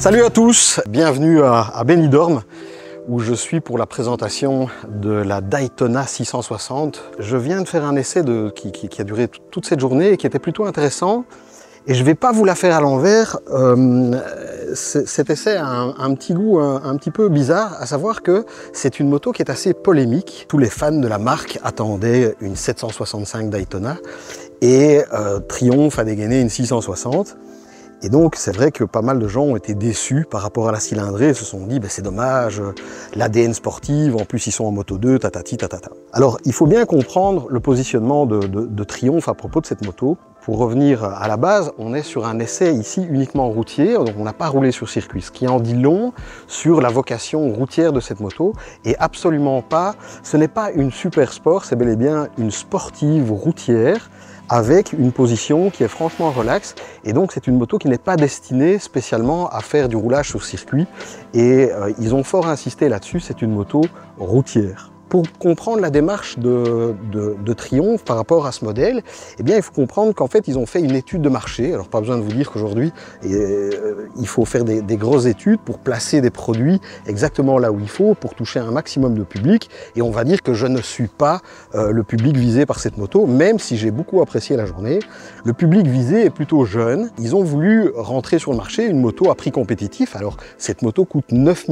Salut à tous, bienvenue à Benidorm où je suis pour la présentation de la Daytona 660. Je viens de faire un essai qui a duré toute cette journée et qui était plutôt intéressant. Et je ne vais pas vous la faire à l'envers. Cet essai a un petit goût un petit peu bizarre, à savoir que c'est une moto qui est assez polémique. Tous les fans de la marque attendaient une 765 Daytona et Triumph a dégainé une 660. Et donc c'est vrai que pas mal de gens ont été déçus par rapport à la cylindrée et se sont dit c'est dommage, l'ADN sportive, en plus ils sont en moto 2, tatati tatata. Alors il faut bien comprendre le positionnement de Triumph à propos de cette moto. Pour revenir à la base, on est sur un essai ici uniquement routier, donc on n'a pas roulé sur circuit, ce qui en dit long sur la vocation routière de cette moto, et absolument pas, ce n'est pas une super sport, c'est bel et bien une sportive routière, avec une position qui est franchement relaxe, et donc c'est une moto qui n'est pas destinée spécialement à faire du roulage sur circuit, et ils ont fort insisté là-dessus, c'est une moto routière. Pour comprendre la démarche de Triumph par rapport à ce modèle, eh bien, il faut comprendre qu'en fait, ils ont fait une étude de marché. Alors, pas besoin de vous dire qu'aujourd'hui, il faut faire des grosses études pour placer des produits exactement là où il faut, pour toucher un maximum de public. Et on va dire que je ne suis pas le public visé par cette moto, même si j'ai beaucoup apprécié la journée. Le public visé est plutôt jeune. Ils ont voulu rentrer sur le marché une moto à prix compétitif. Alors, cette moto coûte 9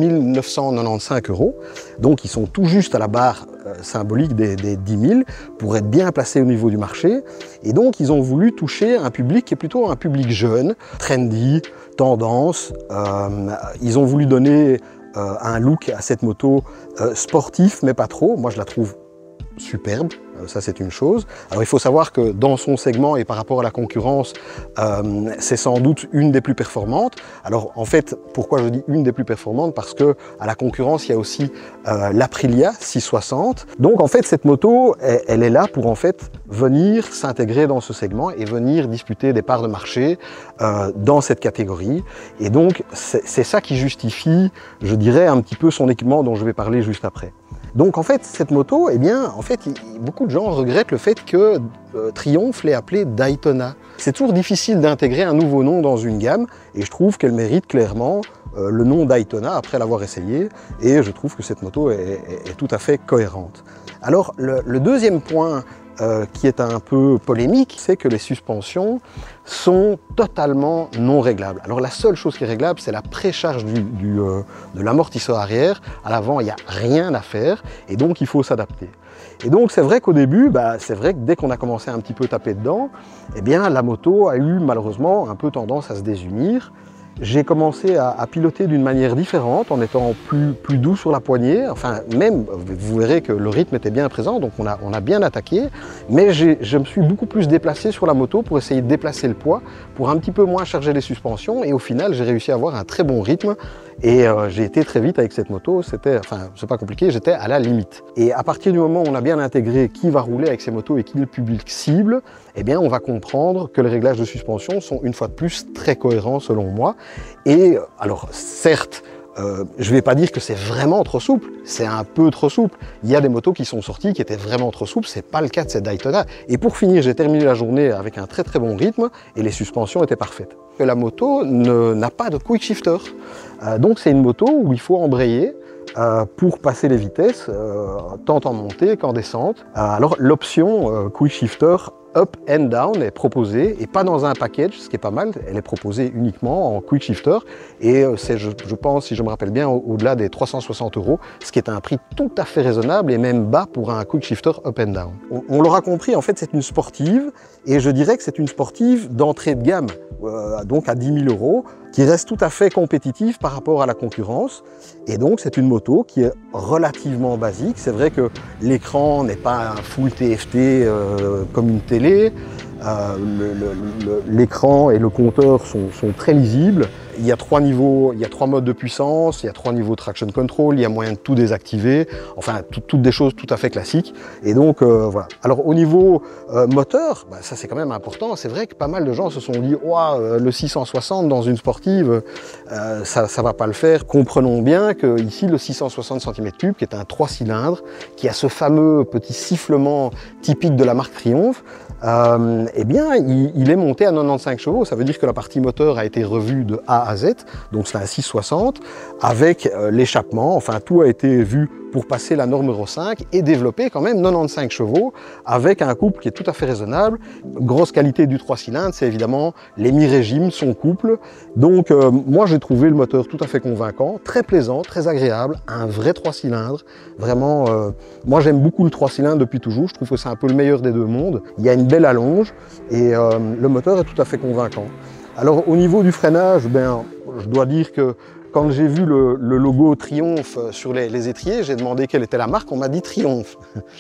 995 €. Donc, ils sont tout juste à la barre symbolique des 10 000 pour être bien placé au niveau du marché. Et donc, ils ont voulu toucher un public qui est plutôt un public jeune, trendy, tendance. Ils ont voulu donner un look à cette moto sportif, mais pas trop. Moi, je la trouve superbe, ça c'est une chose. Alors il faut savoir que dans son segment et par rapport à la concurrence, c'est sans doute une des plus performantes. Alors en fait, pourquoi je dis une des plus performantes? Parce que à la concurrence, il y a aussi l'Aprilia 660. Donc en fait, cette moto, elle est là pour en fait venir s'intégrer dans ce segment et venir disputer des parts de marché dans cette catégorie. Et donc c'est ça qui justifie, je dirais, un petit peu son équipement dont je vais parler juste après. Donc en fait, cette moto, eh bien, en fait, beaucoup de gens regrettent le fait que Triumph l'ait appelée Daytona. C'est toujours difficile d'intégrer un nouveau nom dans une gamme, et je trouve qu'elle mérite clairement le nom Daytona après l'avoir essayé, et je trouve que cette moto est tout à fait cohérente. Alors, le deuxième point qui est un peu polémique, c'est que les suspensions sont totalement non réglables. Alors la seule chose qui est réglable, c'est la précharge de l'amortisseur arrière. À l'avant, il n'y a rien à faire, et donc il faut s'adapter. Et donc c'est vrai qu'au début, c'est vrai que dès qu'on a commencé à un petit peu taper dedans, eh bien la moto a eu malheureusement un peu tendance à se désunir. J'ai commencé à piloter d'une manière différente, en étant plus doux sur la poignée. Enfin, même, vous verrez que le rythme était bien présent, donc on a bien attaqué. Mais je me suis beaucoup plus déplacé sur la moto pour essayer de déplacer le poids, pour un petit peu moins charger les suspensions. Et au final, j'ai réussi à avoir un très bon rythme. Et j'ai été très vite avec cette moto. C'était, enfin, c'est pas compliqué, j'étais à la limite. Et à partir du moment où on a bien intégré qui va rouler avec ces motos et qui est le public cible, eh bien, on va comprendre que les réglages de suspension sont une fois de plus très cohérents selon moi. Et alors, certes, je ne vais pas dire que c'est vraiment trop souple, c'est un peu trop souple. Il y a des motos qui sont sorties qui étaient vraiment trop souples, c'est pas le cas de cette Daytona. Et pour finir, j'ai terminé la journée avec un très très bon rythme et les suspensions étaient parfaites. La moto n'a pas de quick shifter, donc c'est une moto où il faut embrayer pour passer les vitesses, tant en montée qu'en descente. Alors l'option quick shifter up and down est proposée, et pas dans un package, ce qui est pas mal, elle est proposée uniquement en quick shifter, et c'est, je pense, si je me rappelle bien, au-delà des 360 €, ce qui est un prix tout à fait raisonnable et même bas pour un quick shifter up and down. On l'aura compris, en fait c'est une sportive, et je dirais que c'est une sportive d'entrée de gamme, donc à 10 000 €, qui reste tout à fait compétitive par rapport à la concurrence. Et donc c'est une moto qui est relativement basique. C'est vrai que l'écran n'est pas un full TFT comme une télé. L'écran et le compteur sont très lisibles. Il y a 3 niveaux, il y a 3 modes de puissance, il y a 3 niveaux de traction control, il y a moyen de tout désactiver, enfin toutes des choses tout à fait classiques. Et donc voilà. Alors au niveau moteur, ça c'est quand même important. C'est vrai que pas mal de gens se sont dit « Ouah, le 660 dans une sportive, ça va pas le faire ». Comprenons bien que ici le 660 cm3, qui est un 3 cylindres, qui a ce fameux petit sifflement typique de la marque Triumph, eh bien il est monté à 95 chevaux. Ça veut dire que la partie moteur a été revue de A à Z, donc c'est un 660, avec l'échappement, enfin tout a été vu pour passer la norme Euro 5 et développer quand même 95 chevaux avec un couple qui est tout à fait raisonnable. Grosse qualité du 3 cylindres, c'est évidemment les mi-régimes, son couple. Donc moi j'ai trouvé le moteur tout à fait convaincant, très plaisant, très agréable, un vrai 3 cylindres. Vraiment, moi j'aime beaucoup le 3 cylindres depuis toujours, je trouve que c'est un peu le meilleur des deux mondes. Il y a une belle allonge et le moteur est tout à fait convaincant. Alors au niveau du freinage, ben, je dois dire que quand j'ai vu le logo Triumph sur les étriers, j'ai demandé quelle était la marque, on m'a dit Triumph.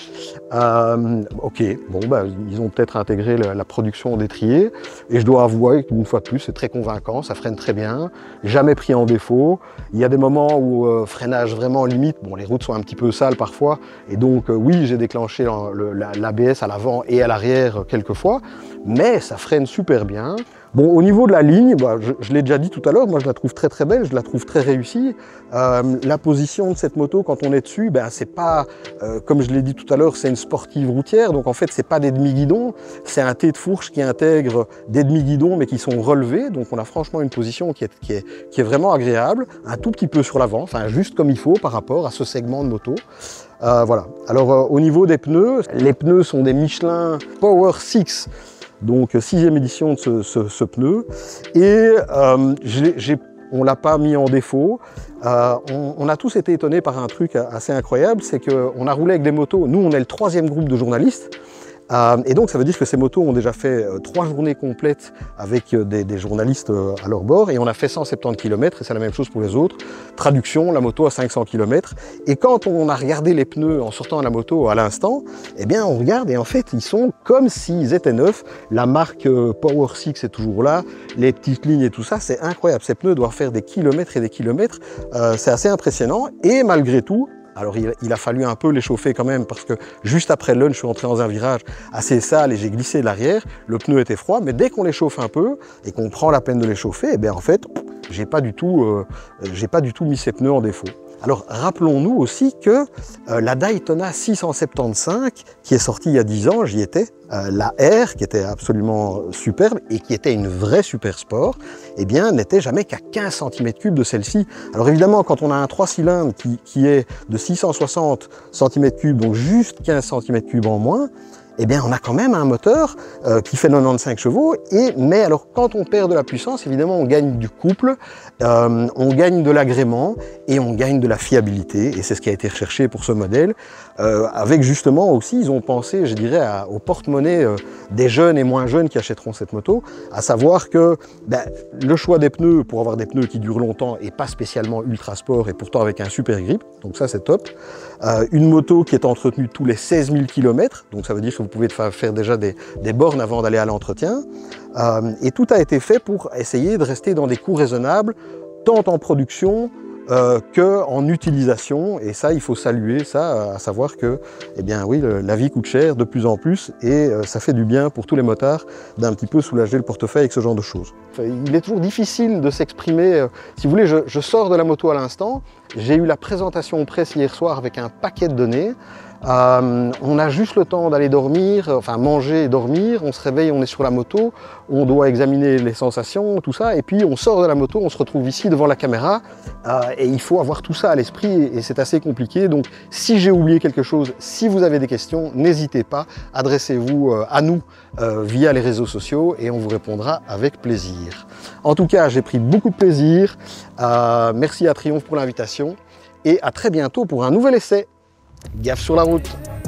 Ok, bon, bah, ils ont peut-être intégré la production d'étriers, et je dois avouer qu'une fois de plus, c'est très convaincant, ça freine très bien, jamais pris en défaut. Il y a des moments où freinage vraiment limite, bon, les routes sont un petit peu sales parfois, et donc oui, j'ai déclenché l'ABS à l'avant et à l'arrière quelques fois, mais ça freine super bien. Bon, au niveau de la ligne, bah, je l'ai déjà dit tout à l'heure, moi je la trouve très très belle, je la trouve très réussie. La position de cette moto quand on est dessus, ben, c'est pas, comme je l'ai dit tout à l'heure, c'est une sportive routière, donc en fait c'est pas des demi-guidons, c'est un T de fourche qui intègre des demi-guidons mais qui sont relevés, donc on a franchement une position qui est vraiment agréable, un tout petit peu sur l'avant, enfin juste comme il faut par rapport à ce segment de moto. Voilà. Alors au niveau des pneus, les pneus sont des Michelin Power 6, donc 6e édition de ce pneu, et on ne l'a pas mis en défaut. On a tous été étonnés par un truc assez incroyable, c'est qu'on a roulé avec des motos, nous on est le 3e groupe de journalistes, et donc ça veut dire que ces motos ont déjà fait 3 journées complètes avec des journalistes à leur bord, et on a fait 170 km, et c'est la même chose pour les autres. Traduction, la moto à 500 km, et quand on a regardé les pneus en sortant de la moto à l'instant, eh bien on regarde et en fait ils sont comme s'ils étaient neufs. La marque Power 6 est toujours là, les petites lignes et tout ça, c'est incroyable. Ces pneus doivent faire des kilomètres et des kilomètres, c'est assez impressionnant, et malgré tout, alors il a fallu un peu les chauffer quand même parce que juste après le lunch, je suis entré dans un virage assez sale et j'ai glissé de l'arrière. Le pneu était froid, mais dès qu'on les chauffe un peu et qu'on prend la peine de les chauffer, eh bien en fait, j'ai pas du tout mis ces pneus en défaut. Alors rappelons-nous aussi que la Daytona 675 qui est sortie il y a 10 ans, j'y étais, la R qui était absolument superbe et qui était une vraie super sport, eh bien n'était jamais qu'à 15 cm3 de celle-ci. Alors évidemment quand on a un 3 cylindres qui est de 660 cm3, donc juste 15 cm3 en moins, eh bien on a quand même un moteur qui fait 95 chevaux, mais alors quand on perd de la puissance, évidemment on gagne du couple, on gagne de l'agrément et on gagne de la fiabilité, et c'est ce qui a été recherché pour ce modèle, avec justement aussi, ils ont pensé, je dirais, au porte-monnaie des jeunes et moins jeunes qui achèteront cette moto, à savoir que ben, le choix des pneus, pour avoir des pneus qui durent longtemps et pas spécialement ultra sport et pourtant avec un super grip, donc ça c'est top. Une moto qui est entretenue tous les 16 000 km, donc ça veut dire que vous pouvez faire déjà des bornes avant d'aller à l'entretien, et tout a été fait pour essayer de rester dans des coûts raisonnables, tant en production qu'en utilisation, et ça il faut saluer ça, à savoir que eh bien oui, la vie coûte cher de plus en plus, et ça fait du bien pour tous les motards d'un petit peu soulager le portefeuille avec ce genre de choses. Il est toujours difficile de s'exprimer, si vous voulez, je sors de la moto à l'instant, j'ai eu la présentation presse hier soir avec un paquet de données. On a juste le temps d'aller dormir, enfin manger et dormir, on se réveille, on est sur la moto, on doit examiner les sensations, tout ça, et puis on sort de la moto, on se retrouve ici devant la caméra, et il faut avoir tout ça à l'esprit, et c'est assez compliqué. Donc si j'ai oublié quelque chose, si vous avez des questions, n'hésitez pas, adressez-vous à nous via les réseaux sociaux, et on vous répondra avec plaisir. En tout cas, j'ai pris beaucoup de plaisir, merci à Triumph pour l'invitation, et à très bientôt pour un nouvel essai. Gaffe sur la route!